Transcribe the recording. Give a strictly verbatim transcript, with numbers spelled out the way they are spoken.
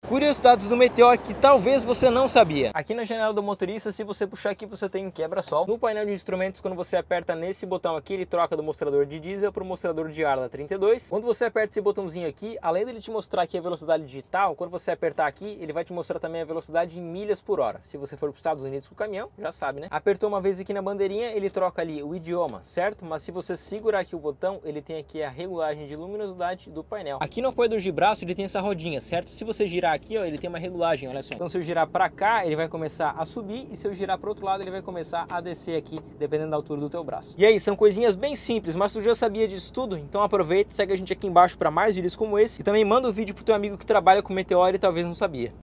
Curiosidades do Meteor que talvez você não sabia. Aqui na janela do motorista, se você puxar aqui, você tem um quebra-sol. No painel de instrumentos, quando você aperta nesse botão aqui, ele troca do mostrador de diesel para o mostrador de ar da trinta e dois. Quando você aperta esse botãozinho aqui, além dele te mostrar aqui a velocidade digital, quando você apertar aqui, ele vai te mostrar também a velocidade em milhas por hora. Se você for para os Estados Unidos com o caminhão, já sabe, né? Apertou uma vez aqui na bandeirinha, ele troca ali o idioma, certo? Mas se você segurar aqui o botão, ele tem aqui a regulagem de luminosidade do painel. Aqui no apoiador de braço, ele tem essa rodinha, certo? Se você girar aqui, ó, ele tem uma regulagem, olha só. Então se eu girar para cá, ele vai começar a subir, e se eu girar para o outro lado, ele vai começar a descer aqui, dependendo da altura do teu braço. E aí, são coisinhas bem simples, mas tu já sabia disso tudo? Então aproveita, segue a gente aqui embaixo para mais vídeos como esse, e também manda o vídeo pro teu amigo que trabalha com Meteor e talvez não sabia.